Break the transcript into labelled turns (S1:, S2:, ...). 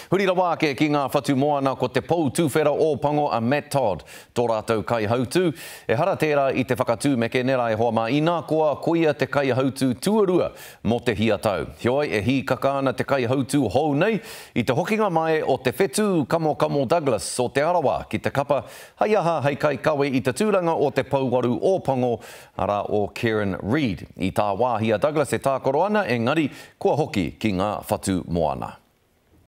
S1: Huri rawa ke ki ngā whatu moana ko te pou tūwhera o pango a Matt Todd, tō rātou kai hautu. E hara tērā i te whakatū me ke nera e hoa mā ina koa koia te kai hautu tuarua mo te hia tau. Hioi e hi kakana te kai hautu hou nei i te hokinga mai o te Whetukamokamo Douglas o te Arawa ki te kapa hai aha hei kai kawe i te tūranga o te pauwaru o pango ara o Kieran Reid. I tā wāhia Douglas e tākoro ana engari kua hoki ki ngā whatu moana.